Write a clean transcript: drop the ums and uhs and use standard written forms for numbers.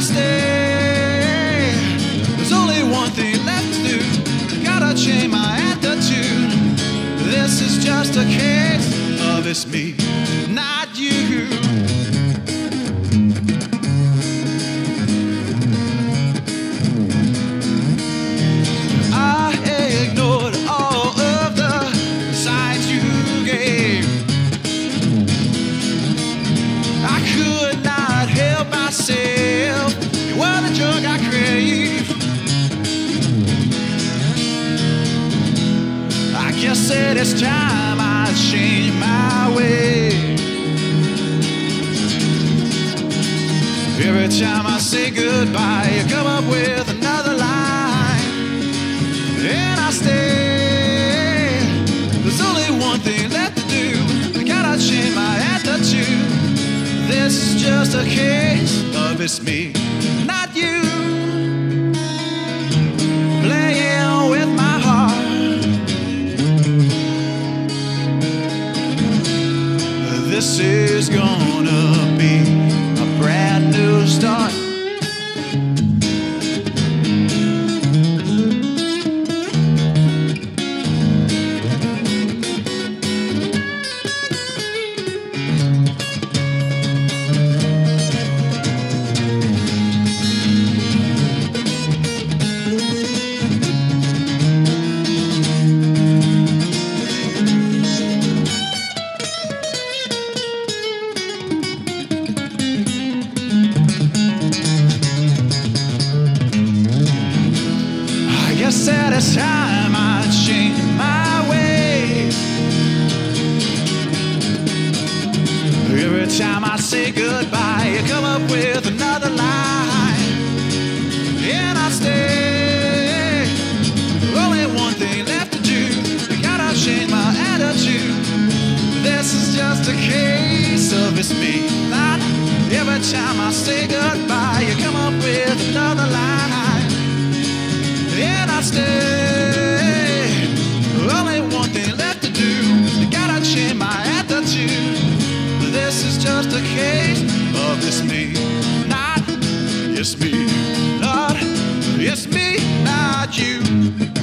stay. There's only one thing left to do. Gotta change my attitude. This is just a case of it's me, not you. I ignored all of the signs you gave. I could not help myself. You were the drug I crave. I guess that it's time I change my way. Every time I say goodbye, you come up with another line, and I stay. There's only one thing left to do. I gotta change my attitude. This is just a case of it's me, not you. Playing with my heart. This is gonna be a brand new start. I guess that it's time I change my ways. Every time I say goodbye, you come up with another line, and I stay. Only one thing left to do. I gotta change my attitude. This is just a case of it's me, not. Every time I say goodbye, you come up with another line, and I stay. Only one thing left to do. I gotta change my attitude. This is just a case of it's me, not. It's me, not. It's me, not you.